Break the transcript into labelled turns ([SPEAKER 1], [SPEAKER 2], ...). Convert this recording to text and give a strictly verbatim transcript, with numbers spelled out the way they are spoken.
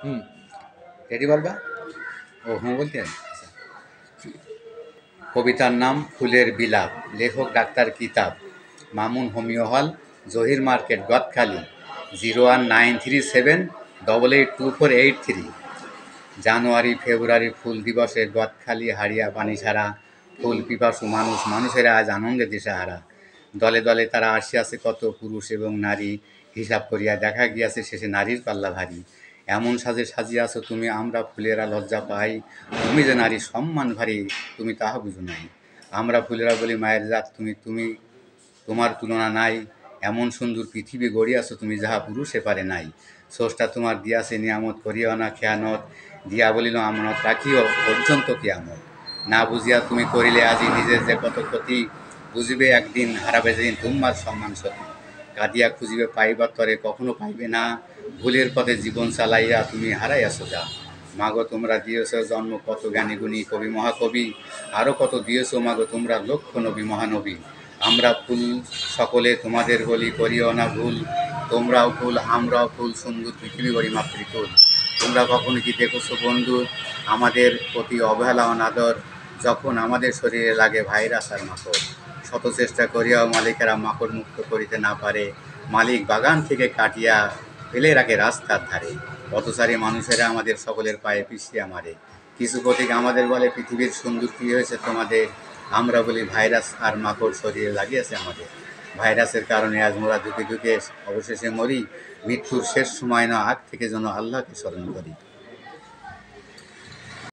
[SPEAKER 1] হুম, ready বলবা? ও হুঁ বলতে হয়? আচ্ছা। কবিতার নাম ফুলের বিলাপ, লেখক ডাক্তার কিতাব, Mamun homeo hall, Zahir market, Godkhali, zero one nine three seven double eight two four eight three. জানুয়ারি ফেব্রুয়ারি ফুল দিবসে গদখালি হারিয়া পানি ছাড়া, ফুল পিপাসু মানুষ মানুষেরা আজ আনন্দে দিশাহারা। দলে দলে তারা আসিয়াছে কত পুরুষ এবং নারী, হিসাব করিয়া দেখা গিয়াছে শেষে নারীর পাল্লা ভারী। এমন সাজে সাজিয়াছ তুমি আমরা ফুলেরা লজ্জা পাই, তুমি যে নারী সম্মান ভারী তুমি তাহা বুঝো নাই। আমরা ফুলেরা বলি মায়ের জাত তুমি, তুমি তোমার তুলনা নাই। এমন সুন্দর পৃথিবী গড়িয়াছ তুমি যাহা পুরুষে পারে নাই। স্রষ্টা তোমার দিয়াছে নিয়ামত, করিও না খেয়ানত, দিয়া বলিল আমানত রাখিও পর্যন্ত কিয়ামত। না বুঝিয়া তুমি করিলে আজি নিজের যে কত ক্ষতি, বুঝিবে একদিন হারাবে যেদিন তোমার সম্মান সতী। কাঁদিয়া খুঁজিবে পাইবার তরে কখনো পাইবে না, ভুলের পথে জীবন চালাইয়া তুমি হারাইয়াছ যা। মাগো তোমরা দিয়েছ জন্ম কত জ্ঞানী গুণী কবি মহাকবি, আরও কত দিয়েছ মাগো তোমরা লক্ষ নবী মহানবী। আমরা ফুল সকলে তোমাদের বলি করিও না ভুল, তোমরাও ফুল আমরাও ফুল সুন্দর পৃথিবী গড়ি মাতৃকুল। তোমরা কখনো কি দেখেছো বন্ধু আমাদের প্রতি অবহেলা অনাদর, যখন আমাদের শরীরে লাগে ভাইরাস আর মাকড়। শত চেষ্টা করিয়াও মালিকেরা মাকড় মুক্ত করিতে না পারে, মালিক বাগান থেকে কাটিয়া ফেলে রাখে রাস্তার ধারে। পথচারী মানুষেরা আমাদের সকলের পায়ে পিছিয়ে মারে। কিছু পথিক আমাদের বলে পৃথিবীর সুন্দর কী হয়েছে তোমাদের, আমরা বলি ভাইরাস আর মাকড় শরীরে লাগিয়েছে আমাদের। ভাইরাসের কারণে আজ মোরা দুঃখে দুঃখে অবশেষে মরি, মৃত্যুর শেষ সময় না আগ থেকে যেন আল্লাহকে স্মরণ করি।